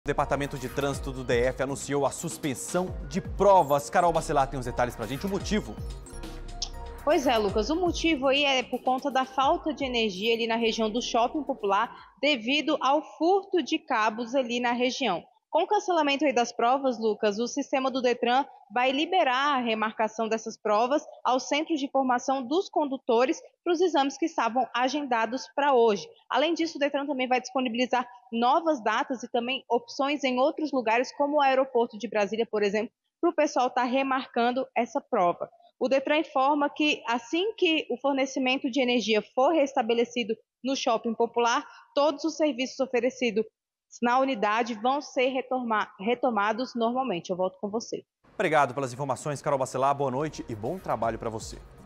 O Departamento de Trânsito do DF anunciou a suspensão de provas. Carol Bacelar tem os detalhes pra gente, o motivo. Pois é, Lucas, o motivo aí é por conta da falta de energia ali na região do Shopping Popular, devido ao furto de cabos ali na região. Com o cancelamento aí das provas, Lucas, o sistema do Detran vai liberar a remarcação dessas provas aos centros de formação dos condutores para os exames que estavam agendados para hoje. Além disso, o Detran também vai disponibilizar novas datas e também opções em outros lugares, como o aeroporto de Brasília, por exemplo, para o pessoal estar remarcando essa prova. O Detran informa que assim que o fornecimento de energia for restabelecido no Shopping Popular, todos os serviços oferecidos na unidade vão ser retomados normalmente. Eu volto com você. Obrigado pelas informações, Carol Bacelar. Boa noite e bom trabalho para você.